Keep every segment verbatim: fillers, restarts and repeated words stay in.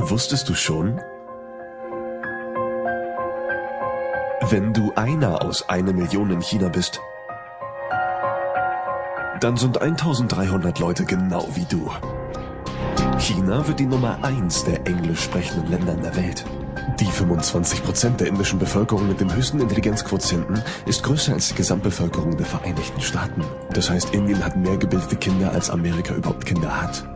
Wusstest du schon? Wenn du einer aus einer Million in China bist, dann sind eintausenddreihundert Leute genau wie du. China wird die Nummer eins der englisch sprechenden Länder in der Welt. Die fünfundzwanzig Prozent der indischen Bevölkerung mit dem höchsten Intelligenzquotienten ist größer als die Gesamtbevölkerung der Vereinigten Staaten. Das heißt, Indien hat mehr gebildete Kinder, als Amerika überhaupt Kinder hat.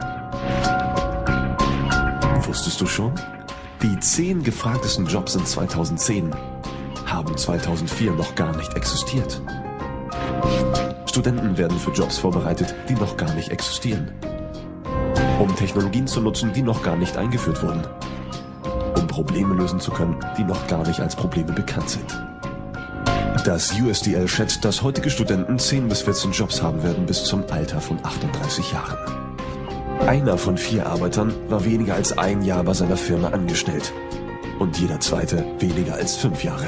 Wusstest du schon? Die zehn gefragtesten Jobs in zweitausendzehn haben zweitausendvier noch gar nicht existiert. Studenten werden für Jobs vorbereitet, die noch gar nicht existieren. Um Technologien zu nutzen, die noch gar nicht eingeführt wurden. Um Probleme lösen zu können, die noch gar nicht als Probleme bekannt sind. Das U S D L schätzt, dass heutige Studenten zehn bis vierzehn Jobs haben werden bis zum Alter von achtunddreißig Jahren. Einer von vier Arbeitern war weniger als ein Jahr bei seiner Firma angestellt. Und jeder zweite weniger als fünf Jahre.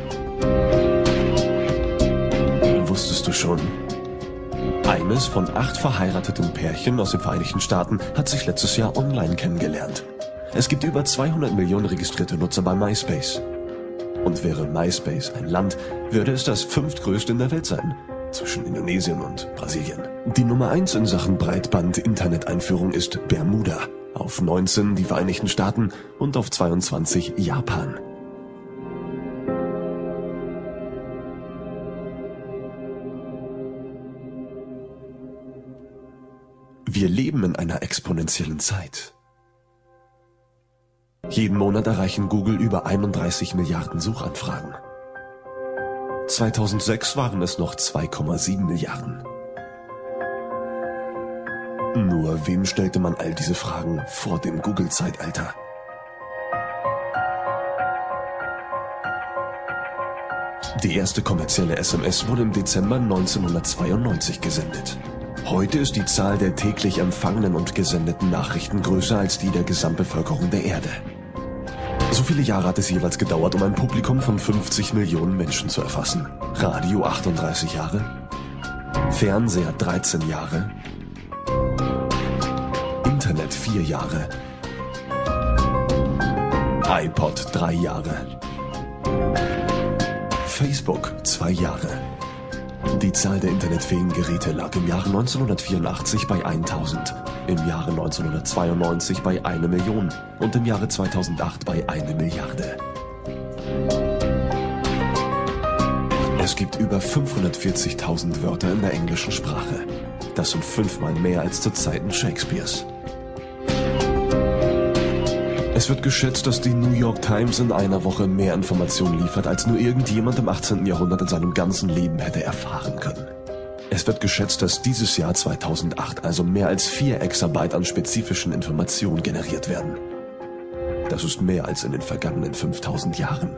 Wusstest du schon? Eines von acht verheirateten Pärchen aus den Vereinigten Staaten hat sich letztes Jahr online kennengelernt. Es gibt über zweihundert Millionen registrierte Nutzer bei MySpace. Und wäre MySpace ein Land, würde es das fünftgrößte in der Welt sein, zwischen Indonesien und Brasilien. Die Nummer eins in Sachen Breitband-Internet-Einführung ist Bermuda, auf neunzehn die Vereinigten Staaten und auf zweiundzwanzig Japan. Wir leben in einer exponentiellen Zeit. Jeden Monat erreichen Google über einunddreißig Milliarden Suchanfragen. zweitausendsechs waren es noch zwei Komma sieben Milliarden. Nur wem stellte man all diese Fragen vor dem Google-Zeitalter? Die erste kommerzielle S M S wurde im Dezember neunzehnhundertzweiundneunzig gesendet. Heute ist die Zahl der täglich empfangenen und gesendeten Nachrichten größer als die der Gesamtbevölkerung der Erde. So viele Jahre hat es jeweils gedauert, um ein Publikum von fünfzig Millionen Menschen zu erfassen. Radio achtunddreißig Jahre, Fernseher dreizehn Jahre, Internet vier Jahre, iPod drei Jahre, Facebook zwei Jahre. Die Zahl der internetfähigen Geräte lag im Jahre neunzehnhundertvierundachtzig bei tausend, im Jahre neunzehnhundertzweiundneunzig bei einer Million und im Jahre zweitausendacht bei einer Milliarde. Es gibt über fünfhundertvierzigtausend Wörter in der englischen Sprache. Das sind fünfmal mehr als zu Zeiten Shakespeares. Es wird geschätzt, dass die New York Times in einer Woche mehr Informationen liefert, als nur irgendjemand im achtzehnten Jahrhundert in seinem ganzen Leben hätte erfahren können. Es wird geschätzt, dass dieses Jahr zweitausendacht also mehr als vier Exabyte an spezifischen Informationen generiert werden. Das ist mehr als in den vergangenen fünftausend Jahren.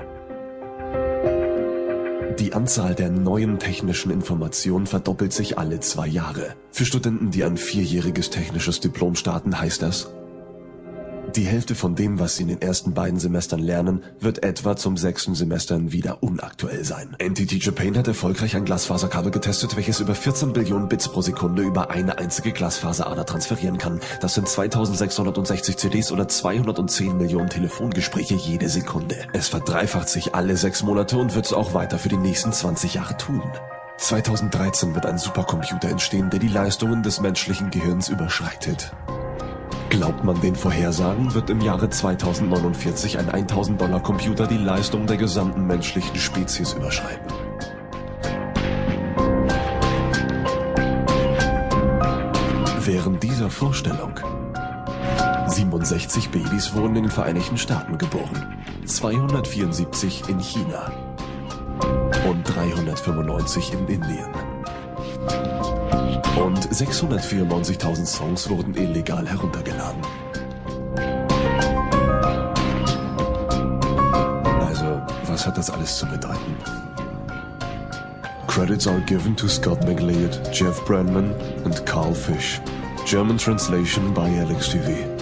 Die Anzahl der neuen technischen Informationen verdoppelt sich alle zwei Jahre. Für Studenten, die ein vierjähriges technisches Diplom starten, heißt das: Die Hälfte von dem, was sie in den ersten beiden Semestern lernen, wird etwa zum sechsten Semester wieder unaktuell sein. N T T Japan hat erfolgreich ein Glasfaserkabel getestet, welches über vierzehn Billionen Bits pro Sekunde über eine einzige Glasfaserader transferieren kann. Das sind zweitausendsechshundertsechzig C Ds oder zweihundertzehn Millionen Telefongespräche jede Sekunde. Es verdreifacht sich alle sechs Monate und wird es auch weiter für die nächsten zwanzig Jahre tun. zweitausenddreizehn wird ein Supercomputer entstehen, der die Leistungen des menschlichen Gehirns überschreitet. Glaubt man den Vorhersagen, wird im Jahre zweitausendneunundvierzig ein tausend Dollar Computer die Leistung der gesamten menschlichen Spezies überschreiten. Während dieser Vorstellung siebenundsechzig Babys wurden in den Vereinigten Staaten geboren, zweihundertvierundsiebzig in China und dreihundertfünfundneunzig in Indien. Und sechshundertvierundneunzigtausend Songs wurden illegal heruntergeladen. Also, was hat das alles zu bedeuten? Credits are given to Scott McLeod, Jeff Brandman and Carl Fish. German translation by Alex T V.